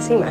cima.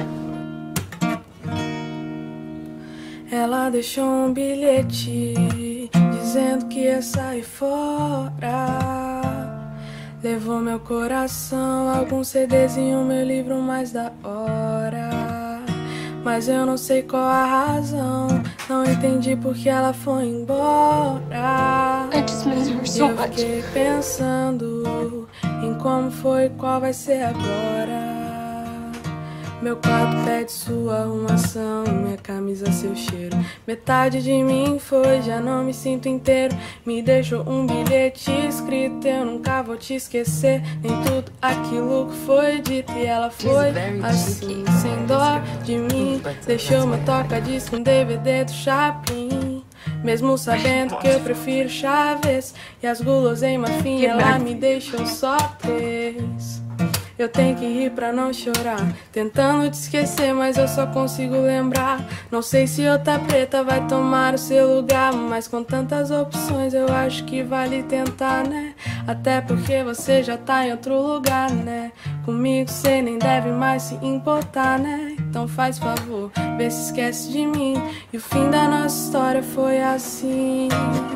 Ela deixou um bilhete dizendo que ia sair fora. Levou meu coração, alguns CDs e o meu livro mais da hora. Mas eu não sei qual a razão, não entendi porque ela foi embora. I just miss her so Eu fiquei pensando em como foi e qual vai ser agora. Meu quarto pede sua arrumação, minha camisa seu cheiro. Metade de mim foi, já não me sinto inteiro. Me deixou um bilhete escrito, eu nunca vou te esquecer. Nem tudo aquilo que foi dito. E ela foi assim, sem dó de mim. Deixou meu toca-disco, um DVD do Chaplin. Mesmo sabendo que eu prefiro Chaves e as guloseimas fim, ela me deixou só três. Eu tenho que rir pra não chorar, tentando te esquecer, mas eu só consigo lembrar. Não sei se outra preta vai tomar o seu lugar, mas com tantas opções eu acho que vale tentar, né? Até porque você já tá em outro lugar, né? Comigo cê nem deve mais se importar, né? Então faz favor, vê se esquece de mim. E o fim da nossa história foi assim,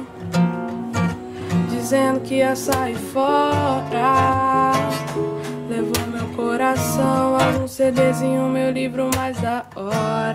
dizendo que ia sair fora. Levou meu coração, alguns CDs e o meu livro mais da hora.